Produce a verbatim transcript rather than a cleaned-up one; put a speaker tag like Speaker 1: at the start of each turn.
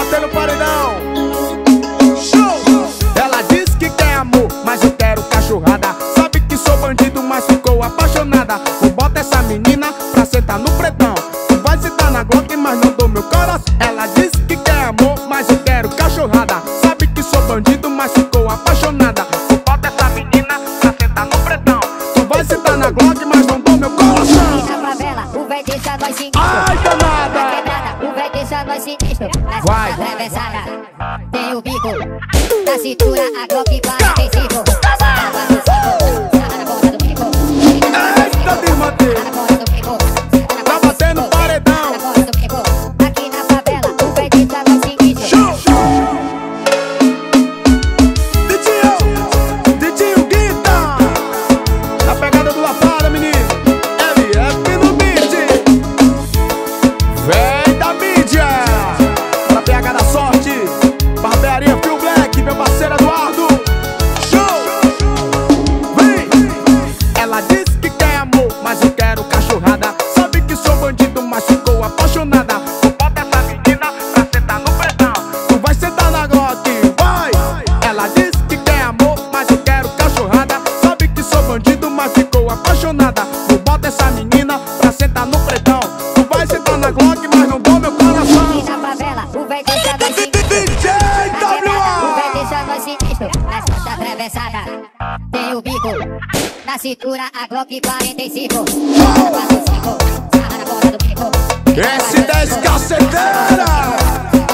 Speaker 1: bater no paredão. Show! Ela diz que quer amor, mas eu quero cachorrada. Sabe que sou bandido, mas ficou apaixonada. Vou botar essa menina pra sentar no pretão. Tu vai sentar na Glock, mas não dou meu coração. Ela diz que quer amor, mas eu quero cachorrada. Sabe que sou bandido, mas ficou apaixonada. Vou botar essa menina pra sentar no pretão. Tu vai sentar na Glock, mas não dou meu coração.
Speaker 2: Na favela, o véi deixa nós sinistro.
Speaker 1: Ai, danada!
Speaker 2: Na quebrada, o véi deixa nós sinistro. Na
Speaker 1: Vai.
Speaker 2: atravessada, tem o bico. Na cintura, a Glock quarenta e cinco. Sarra no cinco, sarra na ponta do bico.
Speaker 1: Eita, desmatei!
Speaker 2: Sarra na ponta do bico.
Speaker 1: Tá batendo paredão.
Speaker 2: Sarra na ponta do bico. Aqui na favela, o véi deixa nós sinistro.
Speaker 1: Show! Ditinho! Ditinho Guita! Na pegada do Lapada, menino. L F no beat. Vem da mídia. Pra P H da sorte. Barbearia Phil Black, meu parceiro Eduardo. Show! Vem! Ela disse que quer amor, mas eu quero cachorrada. Sabe que sou bandido, mas ficou apaixonada. Vou botar essa menina pra sentar no pretão. Tu vai sentar na Glock, vai! Ela disse que quer amor, mas eu quero cachorrada. Sabe que sou bandido, mas ficou apaixonada. Vou botar essa menina pra sentar no pretão. Tu vai sentar na Glock, mas não dou meu coração.
Speaker 2: Aqui na favela, o véi deixa nós sinistro.
Speaker 1: D J
Speaker 2: O véi
Speaker 1: W
Speaker 2: deixa nós sinistro. Na costa atravessada, tem o bico. Na cintura, a Glock quarenta e cinco. Sarra no cinco, sarra na ponta do bico.
Speaker 1: S dez caceteira!